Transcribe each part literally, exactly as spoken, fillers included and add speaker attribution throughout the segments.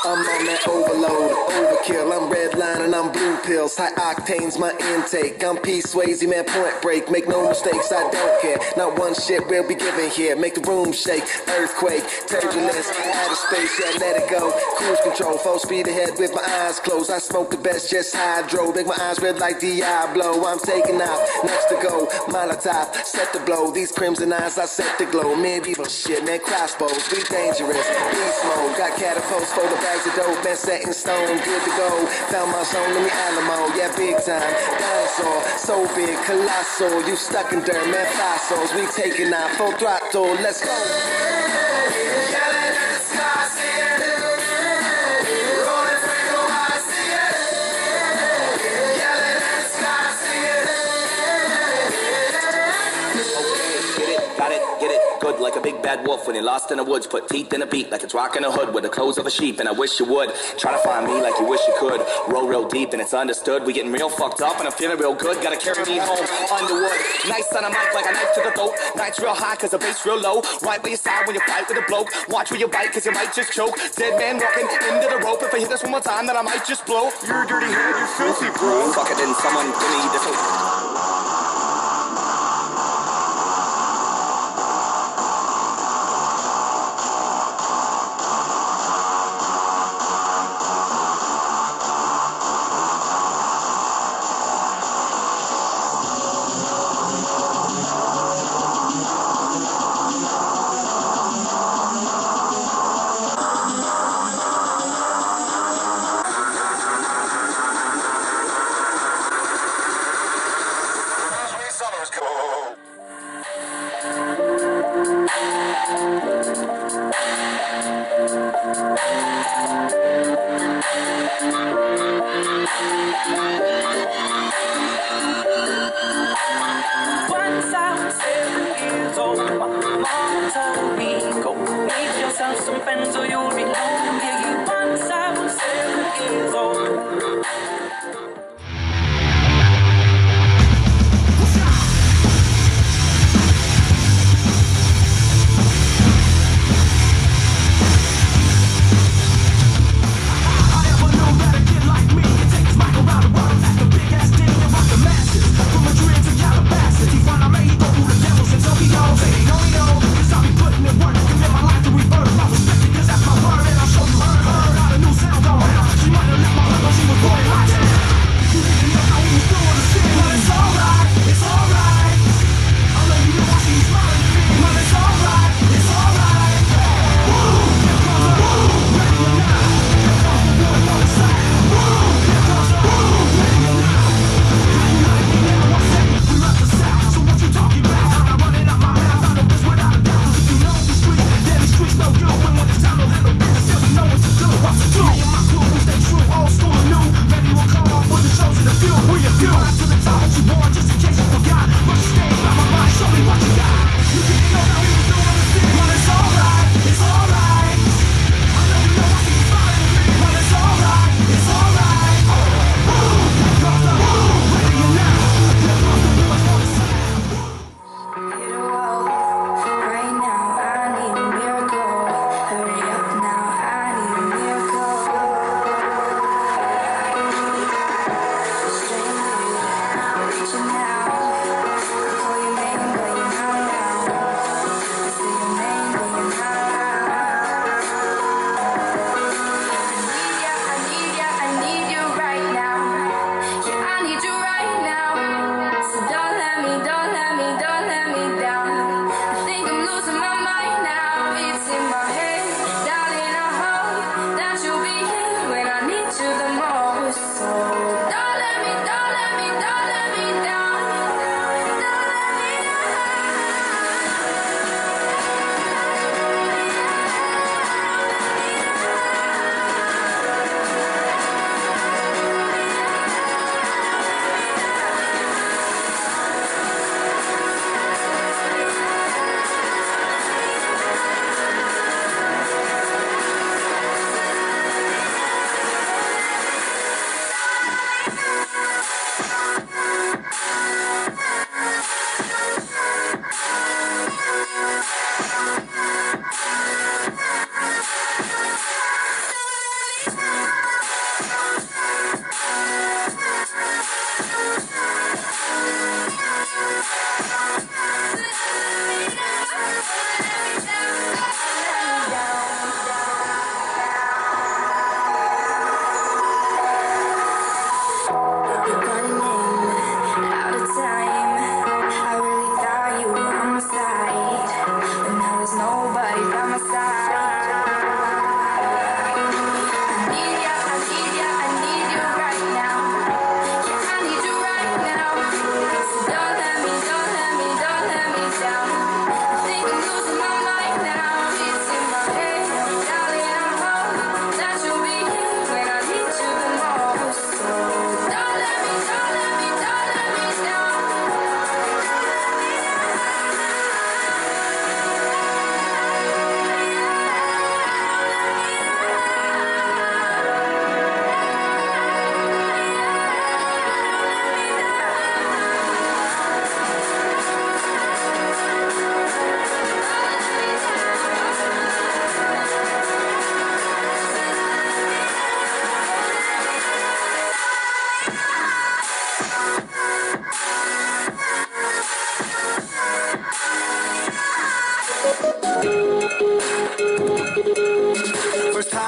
Speaker 1: I'm on that overload, overkill. I'm red line and I'm blue pills. High octanes, my intake. I'm P. Swayze, man, point break. Make no mistakes, I don't care. Not one shit will be given here. Make the room shake, earthquake, turbulence, outer space, yeah, let it go. Cruise control, full speed ahead with my eyes closed. I smoke the best, just hydro. Make my eyes red like Diablo. I'm taking off, next to go. Molotov, set the blow. These crimson eyes, I set the glow. Medieval shit, man, crossbows, we dangerous. Beast mode, got catapults for the bags of dope. Man, set in stone, good to go. Found my zone in the Alamo, yeah, big time. Dinosaur, so big, colossal. You stuck in dirt, man, fossils. We taking off, full throttle, let's go.
Speaker 2: Good like a big bad wolf when you're lost in the woods. Put teeth in a beat like it's rocking a hood with the clothes of a sheep. And I wish you would try to find me like you wish you could. Roll real deep and it's understood. We getting real fucked up and I'm feeling real good. Gotta carry me home Underwood. Nice on a mic like a knife to the throat. Nights real high cause the bass real low. Right by your side when you fight with a bloke. Watch where you bite cause you might just choke. Dead man walking into the rope. If I hit this one more time then I might just blow. You're a dirty head, you're filthy bro. Fuck it then someone give me this one.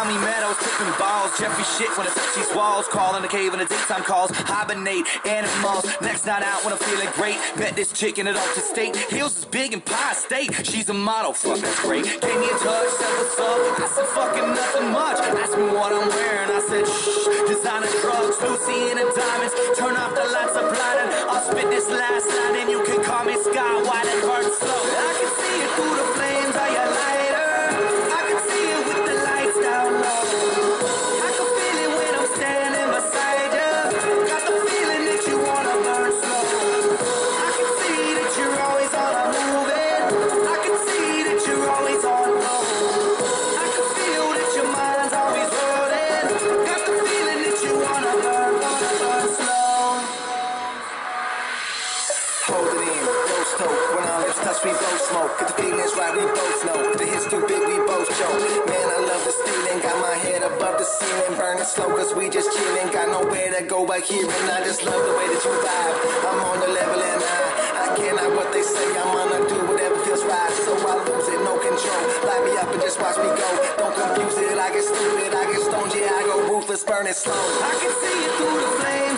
Speaker 2: me Meadows, tipping balls. Jeffrey shit when I touch these walls. Call in the cave in the daytime calls. Hibernate, animals. Next night out when I'm feeling great. Bet this chick in an altered state. Heels is big and pie state. She's a model, fuck that's great. Gave me a touch, said what's up. I said fucking nothing much. Asked me what I'm wearing. I said shh. Designer drugs, Lucy in the diamonds. Turn off the lights, I'm blinding. I'll spit this last line and you can call me Sky White and hurt slow. I can see it through the flames of your lighter. I can see it with the lights down low. I can feel it when I'm standing beside you. Got the feeling that you wanna burn slow. I can see that you're always on a moving. I can see that you're always on low. I can feel that your mind's always rolling. Got the feeling that you wanna burn, wanna burn slow.
Speaker 1: Hold it in, roast toast. When our lips touch, we both smoke. If the feeling's right, we both know. If the hit's too big, we both choke. Man, I love this feeling. Got my head above the ceiling. Burning slow, cause we just chilling. Got nowhere to go but here. And I just love the way that you vibe. I'm on the level and I, I cannot what they say. I'm gonna do whatever feels right. So I lose it, no control. Light me up and just watch me go. Don't confuse it, I get stupid, I get stoned. Yeah, I go ruthless, burn it slow.
Speaker 2: I can see it through the flames